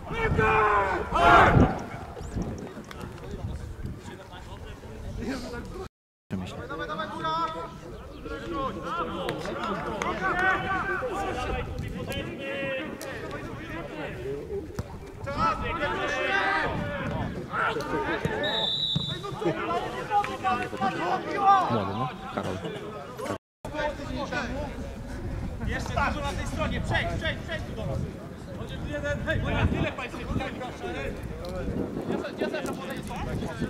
Młody, no? Karol. Jeszcze dużo na tej stronie, przejdź tu do nas. Chociaż jeden, hej, tyle państwo, gdzie zawsze podaje są?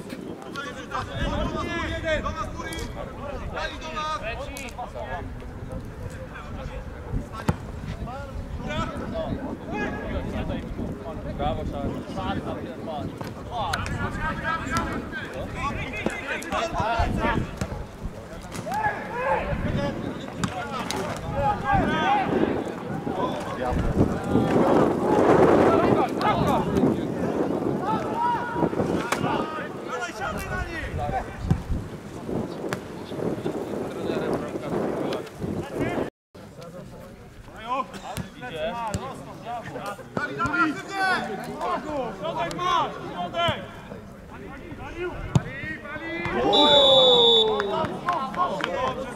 Jeden, do nas góry, dali do nas. Leci. Brawo, Charles. Środek masz! Środek! Dobrze,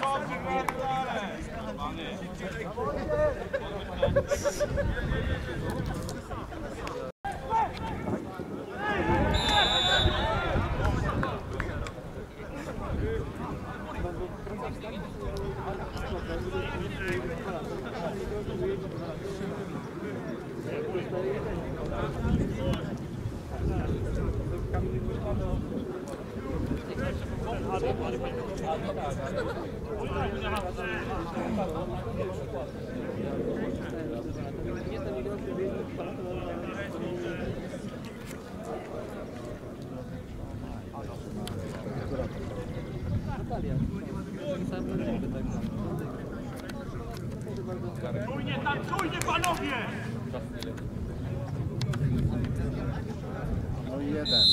Czujnie panowie! No i jeden.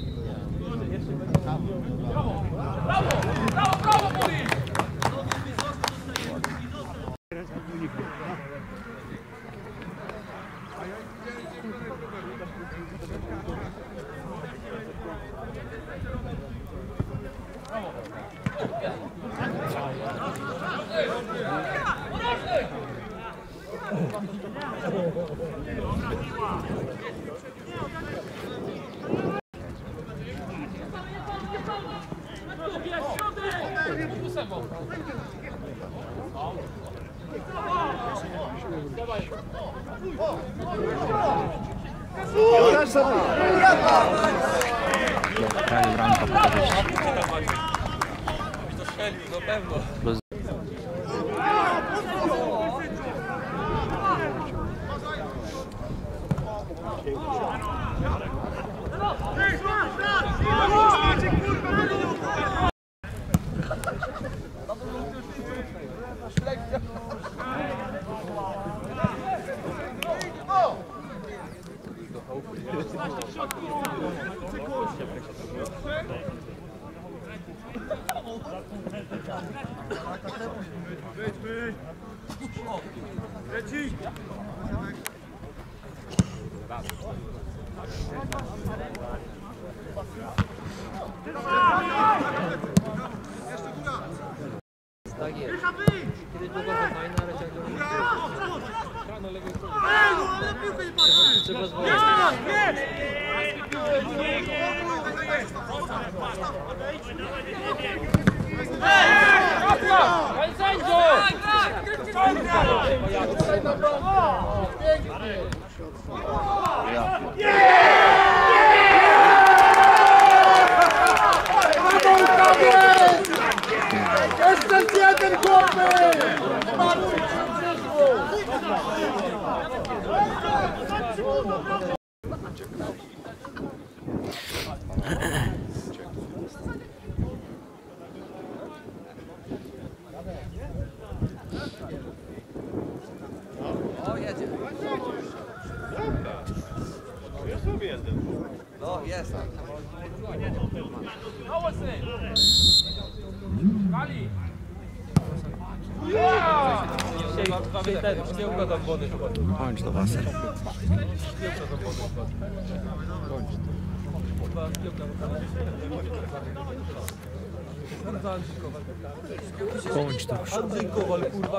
Brawo! Brawo, mówi! Kraju ramka po korzyści. To strzelił, na pewno. Leci! Tak jest. Kiedyś było to fajne, ale ciągle... Trzeba zwolnić. Panie sędzio! Jeszcze jeden chłopy! O, jedzie. No, jest. Kali! Szkiełka tam wody chyba. Kończ to was. Kończ to. Andrzej Kowal, kurwa.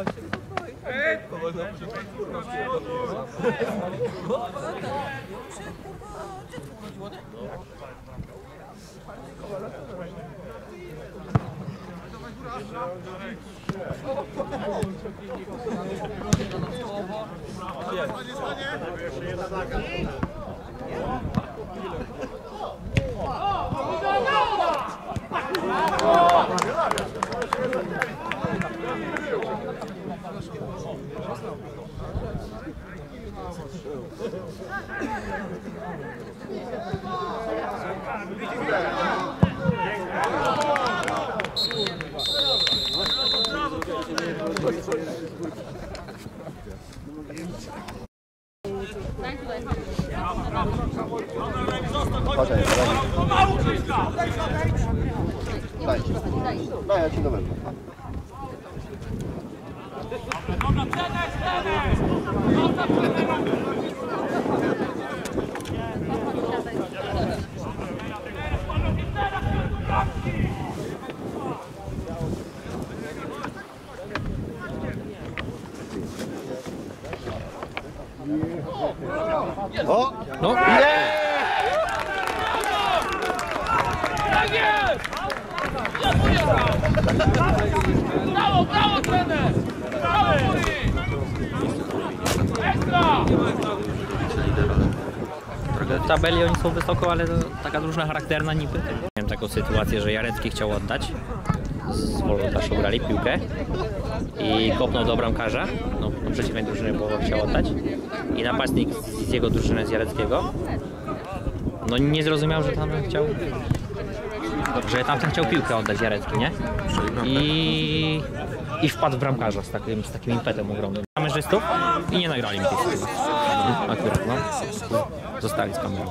No ja ci go wezmę. O! No. Tak jest! Brawo, brawo, trener! Brawo, Muri! Ekstra! W tabeli oni są wysoko, ale to taka drużyna charakterna niby. Miałem taką sytuację, że Jarecki chciał oddać. Z Wolodaszą grali piłkę i kopnął do bramkarza. No, przeciwnej drużyny, bo chciał oddać. I napastnik z jego drużyny, z Jareckiego, no nie zrozumiał, że tamten chciał piłkę oddać, Jarecki, nie? I wpadł w bramkarza z takim impetem ogromnym. Kamerzystów i nie nagrali mi tej sytuacji. Akurat, no. Zostali z kamerą.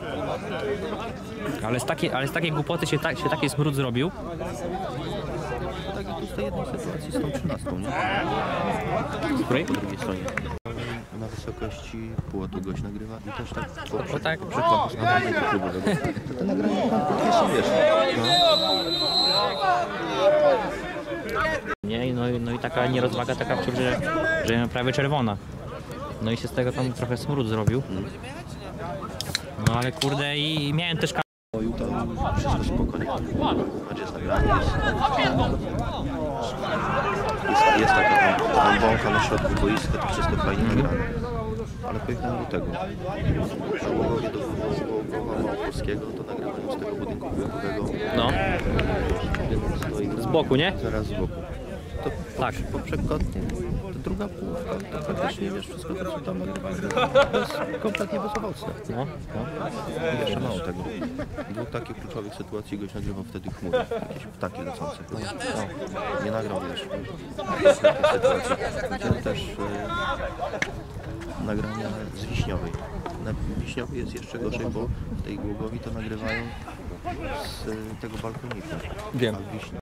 Ale z takiej głupoty się taki smród zrobił. Tak jak tu z tej jednej sytuacji z tą 13, nie? Z której? Po drugiej stronie. Na wysokości płotu gość nagrywa i też tak O tak. przekładasz na danego klubowego. To te nagrania kompletnie są, wiesz. Nie, no i taka nierozwaga taka wciąż, że prawie czerwona. No i się z tego tam trochę smród zrobił. No ale kurde i miałem też Boju to wszystko spokojnie. Mecz jest nagrany, jest taka tam wącha na środku boiska, to wszystko fajnie nagrane. Ale pojechałem do tego. Na Łogowie do Głowa Małopolskiego to nagrałem z tego budynku biurowego. no, Stoi z boku, nie? zaraz z boku. To Tak. poprzekotnie, to druga połówka, to praktycznie wiesz, wszystko to co tam nagrywałem, kompletnie bez owocne. No. I jeszcze mało tego. Do takich kluczowych sytuacji goś nagrywał wtedy chmury, jakieś ptaki lecące. No, nie nagrał wiesz, takiej sytuacji. Widziałem też nagrania z Wiśniowej. Na Wiśniowej jest jeszcze gorzej, bo w tej Głogowi to nagrywają z tego balkoniku. Wiem. A w Wiśni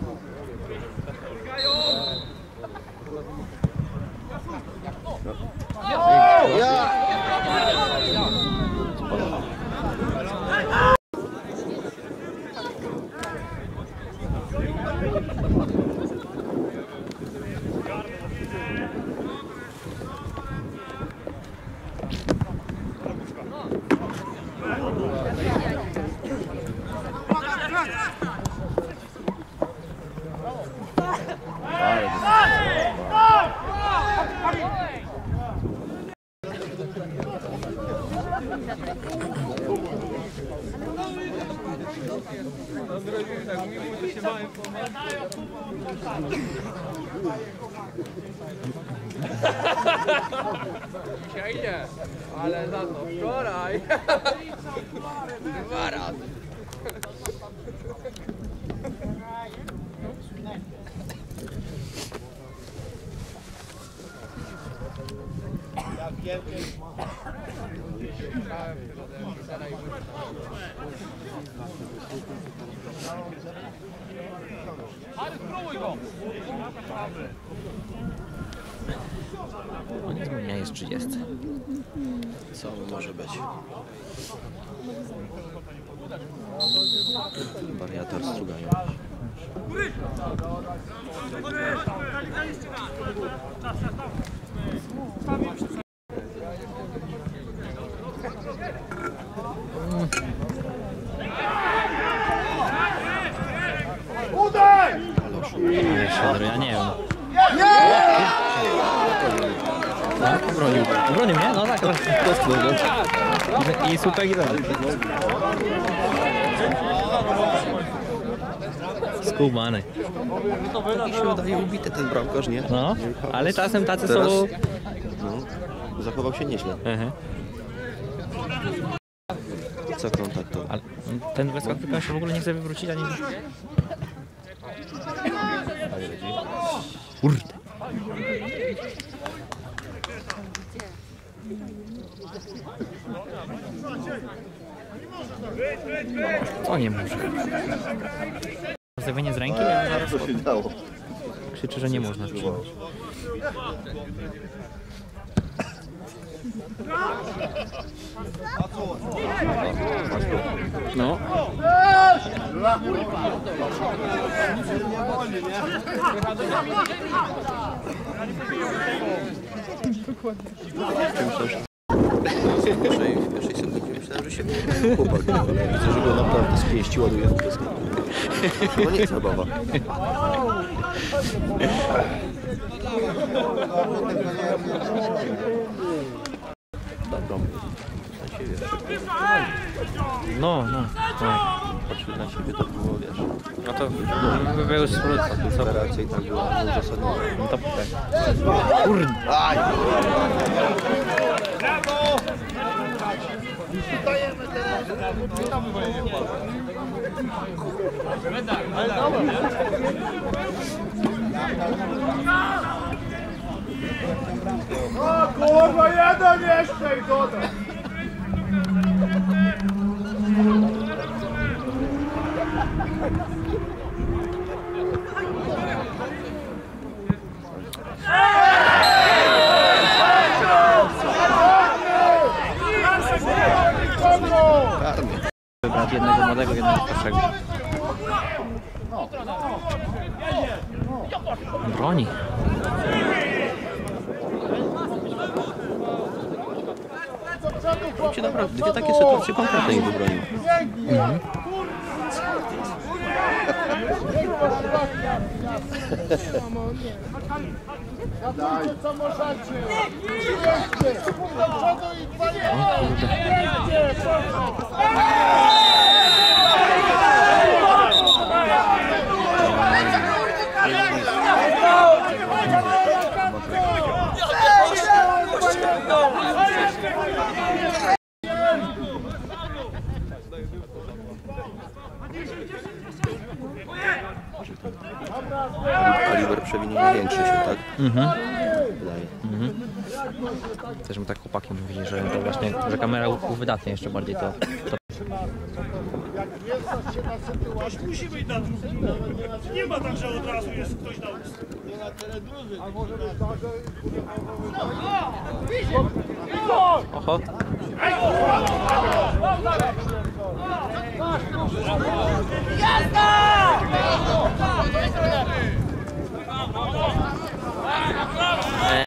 Dzisiaj nie, ale za to wczoraj. Dwa razy. Ale spróbuj go! On jest mnie jest 30. Co może być? Wariator strugania. Udaj! Ale ja nie wiem. No, obronił. Obronił mnie? No tak. I słupek i tak. Skubany. Mi się wydaje ubity ten bramkarz, nie? No, ale czasem tacy Teraz- są... No, zachował się nieźle. Co kontakt to? Ale ten West African się w ogóle nie chce wywrócić, ani... Kurde. Co nie może? Rozstawienie z ręki? Ja zaraz Co się dało? krzyczy, że nie można. No. W pierwszej sekundzie myślałem, że się chłopak. Widzę, że go naprawdę spieścił, ładuje w pyskę. To nie jest zabawa. Dobrą. W sensie, wiesz, No, no. patrzył na siebie, to było, wiesz, No to był sprót. reakcja i tak była uzasadniona. No to tak. Kurde. Aj! O kurwa, jeden jeszcze i dodaj! Karmy. Wybrać jednego młodego, jednego starszego. Broni. Ci naprawdę dwie takie sytuacje konkretne ich wybronił. Dajcie co możecie! Jeźdźcie! Do przodu i dwa jeźdźcie! Kaliber przewinienia większy się, tak? Wydaje. Też mi tak chłopaki mówili, że to właśnie, że kamera uwydatnia jeszcze bardziej to. Musi być na nie ma tak, że od razu jest ktoś na ust. Oho. Jazda!